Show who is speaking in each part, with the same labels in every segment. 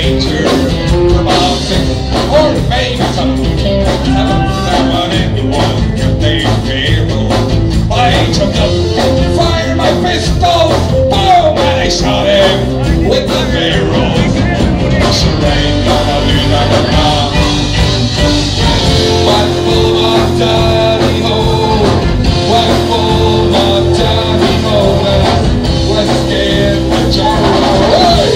Speaker 1: stranger, about 6 or maybe 7, anyone can take Pharaoh. I took up, fired my pistol, boom, and I shot him with the barrel. So ain't gonna do that now. What full of daddy ho, what full of daddy ho, let's get the job. Hey!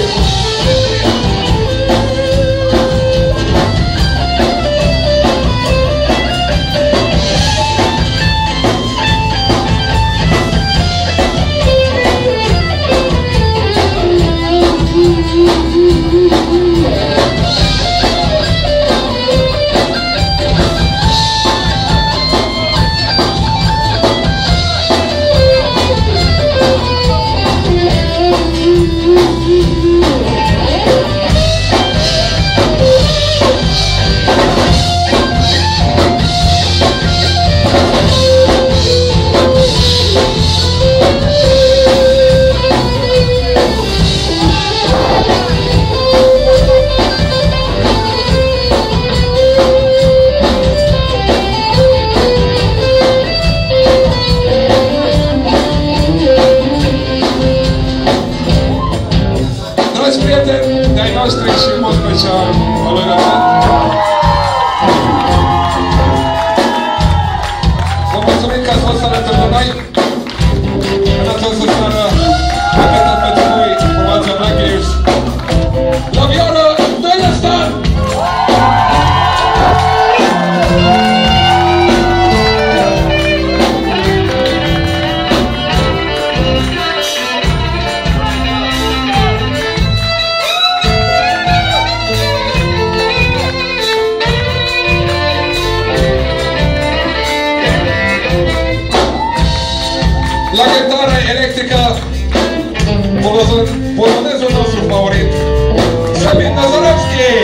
Speaker 1: De-ai noștri și în mod special al lui Răzvan. Vă mulțumim că ați fost alături de noi în această seară pregătită pentru voi formația Blackbeers. La vioară, Dăiestan! La chitarra electrică, polonezul nostru favorit, Cluj-Napoca!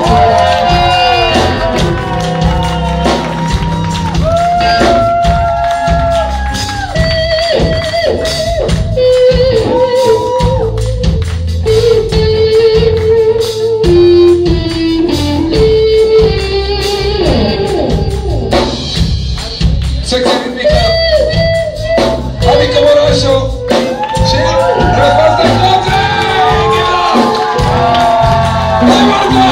Speaker 1: Secția ritmică, adică orașul și răspuns de toate! Hai, Marta!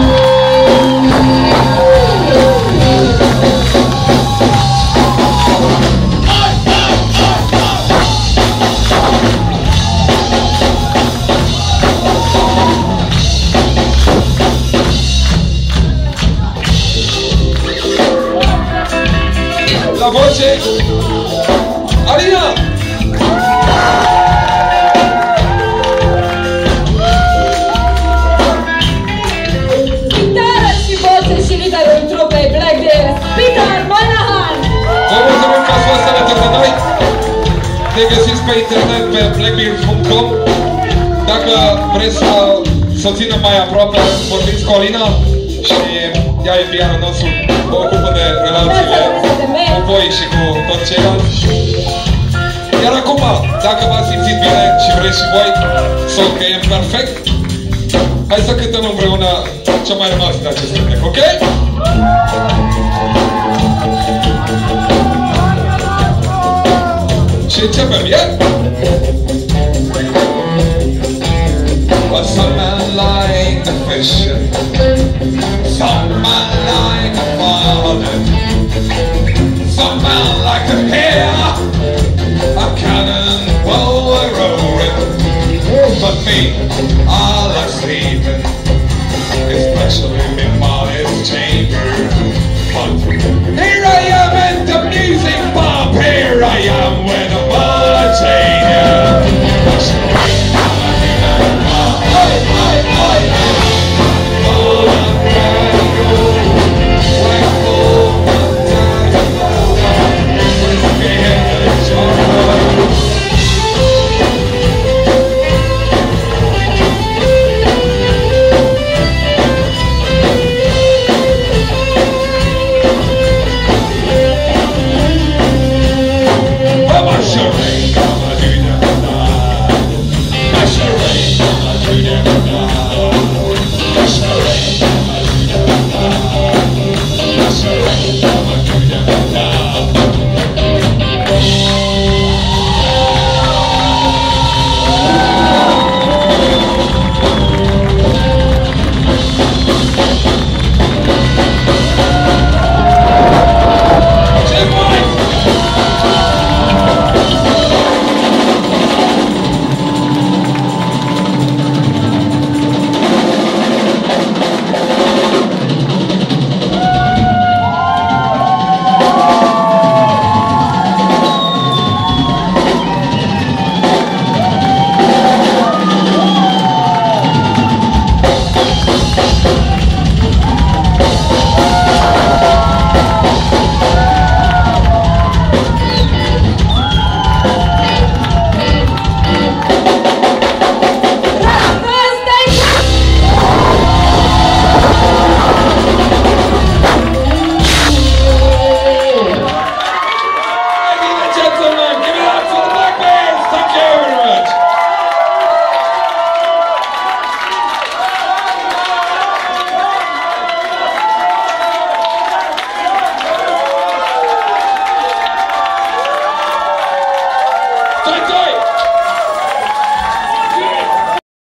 Speaker 1: La voce, Alina!
Speaker 2: Chitară și voce și liderul trupei Blackbeers, Peter Moynihan!
Speaker 1: Vă mulțumim că ați fost alături de noi. Ne găsiți pe internet pe blackbeers.com. Dacă vreți să o ținem mai aproape, vorbiți cu Alina și ea e pianul nostru, vă ocupă de relațiile cu voi și cu toți ceilalți. Iar acum, dacă v-ați simțit bine și vreți și voi să o încheiem perfect, hai să cântăm împreună ce mai rămas de acest cântec, ok? Și începem, yeah? What's a man like the fisher?